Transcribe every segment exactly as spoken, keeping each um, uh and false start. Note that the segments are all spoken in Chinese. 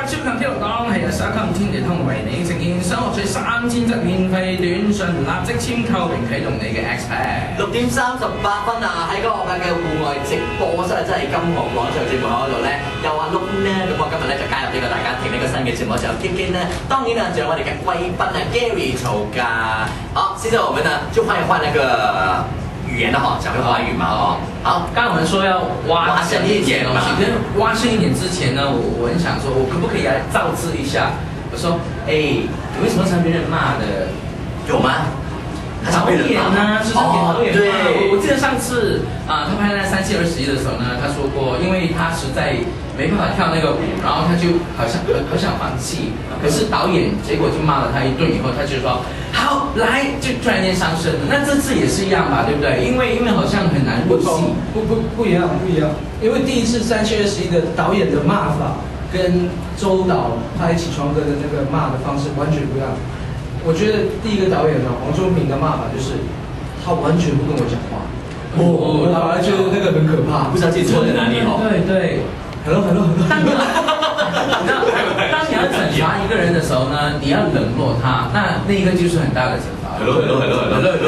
超強天龍講係日手襟天地通為你呈現，想獲取三千則免費短信，立即簽購並啟動你嘅 X P。 六點三十八分啊！喺嗰個嘅戶外直播室，真係金河廣場節目喺度咧，又話碌呢，咁我今日咧就加入呢個大家庭呢個新嘅節目就有 Kim Kim 呢，當然呢，仲有我哋嘅貴賓啊 Gary 曹家。好，現在我們呢就換一換那個語言了哈，講回華語嘛哦。好， 剛剛我們說要挖深一點東西，可是挖深一點之前呢，我我很想說，我可不可以來造字一下？我說，哎，你為什麼常被人罵的？ 有嗎？ 導演呢，是常給導演罵。 我我記得上次啊，他拍那三七二十一的時候呢，他說過，因為他實在沒辦法跳那個舞，然後他就好像很很想放棄。可是導演結果就罵了他一頓以後，他就說好來，就突然間上升了。那這次也是一樣吧，對不對？因為因為好像很難入戲。 不不不一樣不一樣，因為第一次三七二十一的導演的罵法跟周導拍《起床歌》的那個罵的方式完全不一樣。我覺得第一個導演呢，黃忠平的罵法就是他完全不跟我講話。哦，我反而覺得那個很可怕， 不知道自己錯在哪裡哦。 對對。 Hello Hello Hello。當你當你要懲罰一個人的時候呢，你要冷落他，那那一個就是很大的懲罰。 Hello Hello Hello Hello Hello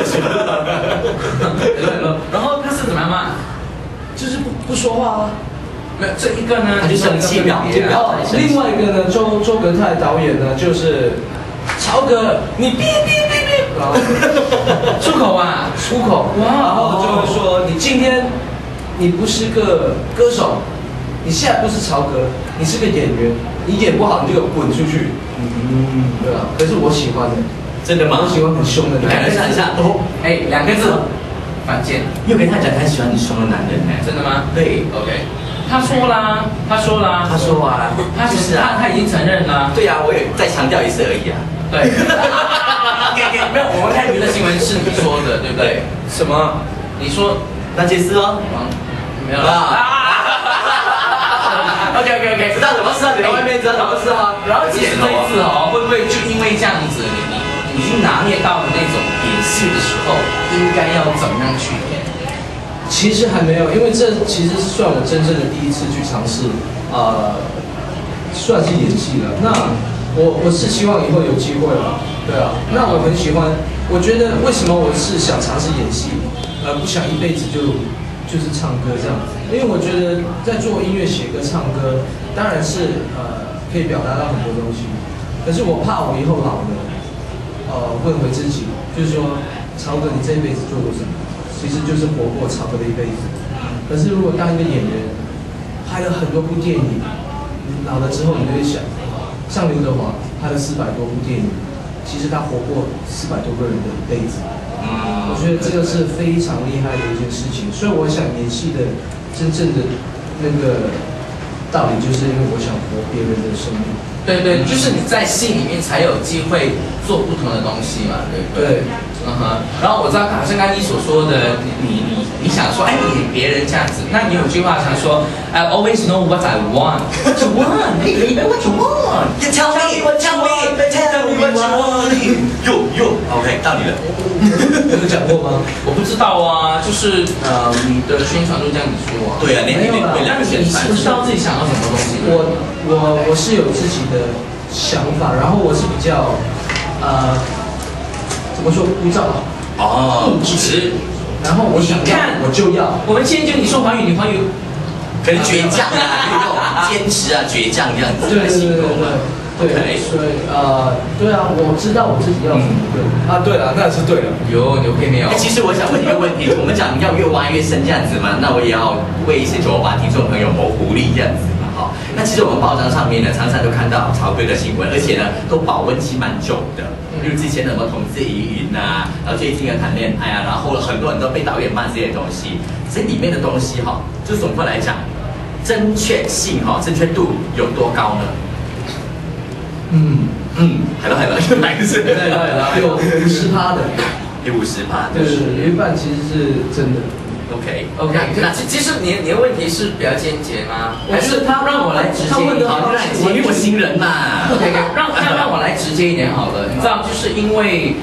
Hello Hello。然後他是怎麼樣罵？ 就是不不說話啊。 沒有這一個呢， 他就生氣表表達生氣。 另外一個呢，周周格泰導演呢，就是曹哥，你嗶嗶嗶嗶，然後出口啊， 出口，哇，然後就會說你今天你不是個歌手。你現在不是曹格，你是個演員，你演不好你就滾出去。嗯，對啊。可是我喜歡的， 真的嗎？ 我喜歡很兇的男人。 感覺一下哦， 哎，兩個字，犯賤。 你有跟他講他喜歡你兇的男人呢？ 真的嗎？ 對 ，OK。他說啦，他說啦， 他說啊， 他其實他他已經承認啦。 對啊，我也再強調一次而已啊。 對。OK OK，沒有，我們看娛樂新聞是你說的，對不對？ 什麼？ 你說那解釋哦。 沒有啦。OK OK OK， 知道什麼事啊？你在外面知道什麼事嗎？ 然後其實這一次哦，會不會就因為這樣子，你你已經拿捏到了那種演戲的時候應該要怎麼樣去演？ 其實還沒有，因為這其實是算我真正的第一次去嘗試，呃，算是演戲了。那我我是希望以後有機會了，對啊。那我很喜歡，我覺得為什麼我是想嘗試演戲，而不想一輩子就就是唱歌這樣子？因為我覺得在做音樂、寫歌、唱歌，當然是呃可以表達到很多東西。可是我怕我以後老了，呃，問回自己，就是說，曹哥，你這一輩子做過什麼？其實就是活過曹哥的一輩子。可是如果當一個演員，拍了很多部電影，老了之後你就會想，像劉德華拍了四百多部電影，其實他活過四百多個人的一輩子。我覺得這個是非常厲害的一件事情。所以我想演戲的真正的那個道理，就是因為我想活別人的生命。 對對，就是你在戲裡面才有機會做不同的東西嘛，對不對？對。嗯哼，然後我知道，好像剛才你所說的，你你你你想說，哎，你別人這樣子，那你有句話想說 ，I always know what I want. What you want? Hey baby, what you want? You tell me, tell me, tell me what you want. 喲喲 ，OK， 到你了。 有講過嗎？ 我不知道啊，就是呃，你的宣傳都這樣子說啊。 對啊，你你你兩個宣傳。 你知道自己想要什麼東西？ 我我我是有自己的想法，然後我是比較呃。怎麼說枯燥？ 哦，固執。 然後我想看，我就要。我們今天就你說華語，你華語， 可能倔強啊，堅持啊，倔強這樣子來形容嘛。 對對對。所以呃，對啊，我知道我自己要什麼。對啊，對了，那是對了。 有有配沒有？ 其實我想問一個問題，我們講要越挖越深這樣子嘛，那我也要為一些九把聽眾朋友謀福利這樣子嘛，哈。那其實我們報章上面呢，常常都看到曹哥的新聞，而且呢，都保溫期蠻久的。例如之前什麼同志疑雲啊，然後最近要談戀愛啊，然後很多人都被導演罵這些東西，這裡面的東西哈，就總括來講，正確性哈，正確度有多高呢？ 嗯嗯，係咯係咯，哪個是？ 對對對，有五十趴的， 有五十趴， 對對對，有一半其實是真的。 OK OK， 那其其實你你的問題是比較間接嗎？還是他讓我來直接一點？ 好，因為我新人嘛。 OK， 讓讓讓我來直接一點好了。你知道，就是因為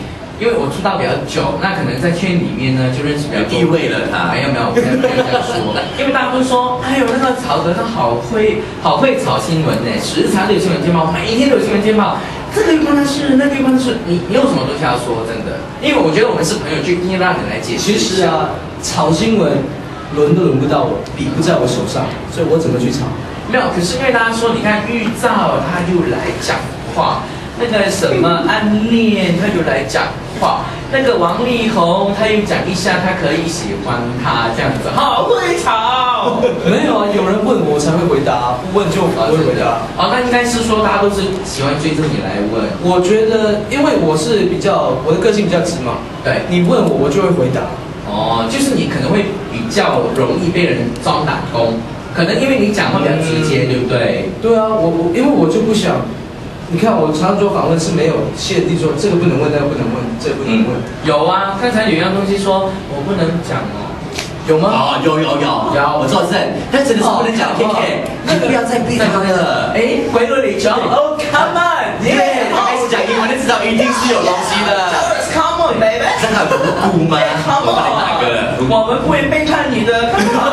因为我出道比较久，那可能在圈里面呢就认识比较有地位了他。 没有没有，没有没有这样说。因为大家都说，哎呦，那个曹格他好会好会炒新闻呢，时常都有新闻见报，每一天都有新闻见报。这个又关他事，那个又关他事，你你有什么东西要说？真的，因为我觉得我们是朋友，就应该让你来解释。 其实啊，炒新闻轮都轮不到我，笔不在我手上，所以我怎么去炒？ 没有，可是因为大家说，你看玉造他又来讲话。那个什么暗恋，他又来讲话；那个王力宏，他又讲一下，他可以喜欢他这样子，好会吵。 没有啊，有人问我才会回答，不问就不会回答。 哦，那应该是说大家都是喜欢追着你来问。 我觉得，因为我是比较，我的个性比较直嘛， 对， 你问我，我就会回答。 哦，就是你可能会比较容易被人装打工，可能因为你讲话比较直接，嗯、对不对？ 对啊，我我因为我就不想。你看，我常做访问是没有限定说这个不能问，那个不能问，这个不能问。嗯、 有啊，刚才有一样东西说我不能讲哦，有吗？ 哦，有有有有，我作证，但真的是不能讲。K K， 你不要再逼他了。 哎，回头你讲哦 ，Come on， 耶！开始讲英文就知道一定是有东西的。 Come on, baby。 这很无辜吗？我帮你打个。 我们不会背叛你的。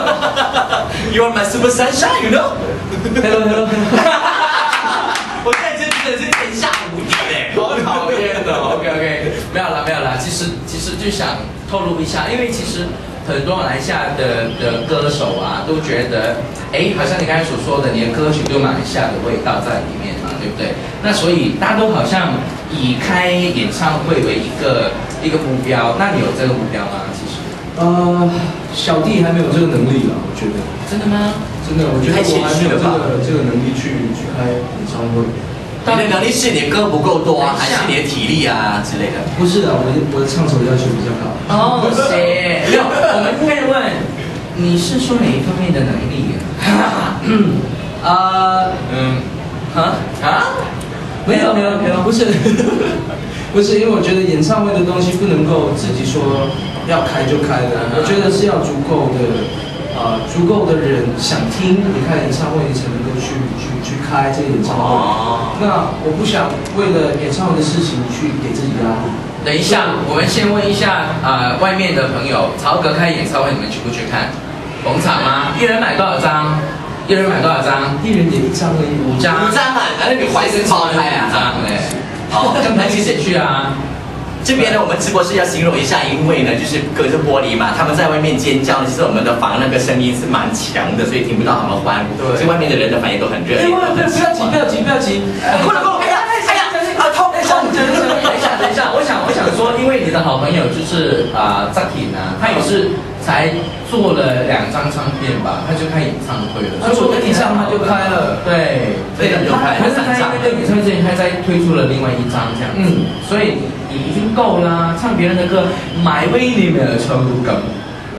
You are my super sunshine, you know? Hello, hello. 我现在真的是天下无敌嘞， 好讨厌的。OK OK， 没有了没有了。其实其实就想透露一下，因为其实很多马来西亚的的歌手啊，都觉得，哎，好像你刚才所说的，你的歌曲有马来西亚的味道在里面嘛，对不对？那所以大家都好像以开演唱会为一个一个目标。那你有这个目标吗？其实， 呃，小弟还没有这个能力了，我觉得。 真的吗？ 真的，我觉得我还没有这个这个能力去去开演唱会。 你的能力是你的歌不够多啊，还是你的体力啊之类的？ 不是啊，我的我的唱手要求比较高。 哦，谁？没有，我们应该问你是说哪一方面的能力？嗯啊嗯啊啊？ 没有没有没有，不是不是，因为我觉得演唱会的东西不能够自己说要开就开的，我觉得是要足够的。呃，足够的人想听你开演唱会，你才能够去去去开这个演唱会。哦、那我不想为了演唱会的事情去给自己压力。 等一下，我们先问一下呃外面的朋友，曹格开演唱会，你们去不去看？捧场吗？一人买多少张？一人买多少张？ 一人也一张而已， 五张。 五张啊，那你怀身爆开啊？ 张嘞。哦，刚才谁谁去啊？ 这边呢，我们直播室要形容一下，因为呢，就是隔着玻璃嘛，他们在外面尖叫，其实我们的房那个声音是蛮强的，所以听不到他们欢呼。对，所以外面的人的反应都很热烈。 不要急，不要急，不要急。 过来，过来，哎呀，哎呀，啊，痛，痛！ 等一下，等一下，我想，我想说，因为你的好朋友就是啊，扎挺啊，他也是才做了两张唱片吧，他就开演唱会了。 他做了一张，他就开了。 对， 对，就开。 可是他在那个演唱会之前，他再推出了另外一张这样子。嗯，所以。已经够啦，唱别人的歌，买威廉的抽感。